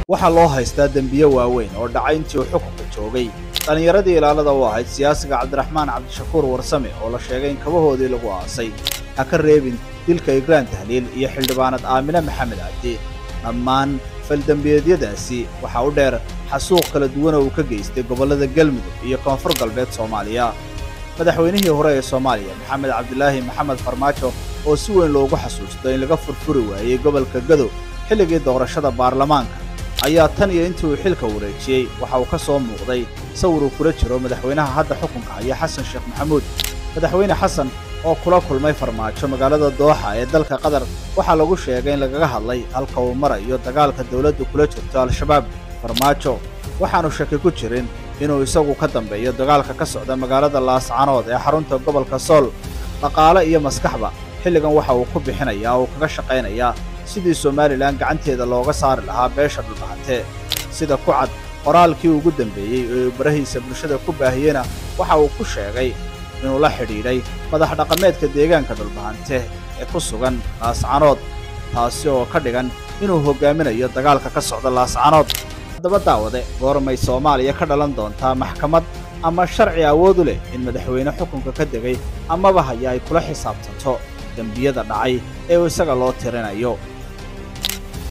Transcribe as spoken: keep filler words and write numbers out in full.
waxaa loo haystaa dembiye waaweyn oo dhacay intii uu xukunka joogay dhalinyaradii ilaalada u ahayd siyaasiga Cabdiraxmaan Cabdishakuur Warsame oo la sheegay in kabahoodii lagu aasay ha ka reebin dilka Igraan Tahliil iyo xildhibaanad Aamina Maxamed Cabdi dhammaan faldambiyeedyadaasi waxa u dheer xasuuq kala duwan oo uu ka geystay gobolada Galmudug iyo Koonfur Galbeed Soomaaliya madaxweynihii hore ee Soomaaliya Maxamed Cabdilaahi Maxamed Farmaajo oo si weyn loogu xasuusto in laga furfuri waayay gobolka Gadow xilligii doorashada baarlamaanka ayaa tan iyo intii uu xilka wareejiyay waxa uu ka soo muuqday sawir uu kula jiro madaxweynaha hadda xukunka haya Xasan Sheekh Maxamuud madaxweyne Xasan oo kula kulmay Farmaajo magaalada Dooxa ee dalka Qatar waxa lagu sheegay in laga hadlay halka uu marayo dagaalka dawladdu kula jirto Al-Shabaab Farmaajo waxaanu shaki ku jirin inuu isagu ka dambeeyo dagaalka ka socda magaalada Laascaanood ee xarunta gobolka Sool dhaqaale iyo maskaxba xilligan waxa uu ku bixinayaa oo kaga shaqeynaya sidii Soomaaliland gacanteeda looga saari lahaa beesha dhulbahante sida ku cad qoraalkii ugu dambeeyay ee barahiisa bulshada ku baahiyena waxa uu ku sheegay inuu la xidhiidhay madax dhaqameedka deegaanka dhulbahante ee ku sugan Laascaanood taasi oo ka dhigan inuu hogaaminayo dagaalka ka socda Laascaanood haddaba daawade goormay Soomaaliya ka dhalan doontaa maxkamad ama sharci awood u leh in madaxweyne xukunka ka degay amaba haya ay kula xisaabtanto dambiyada dhacay ee isaga loo tirinayo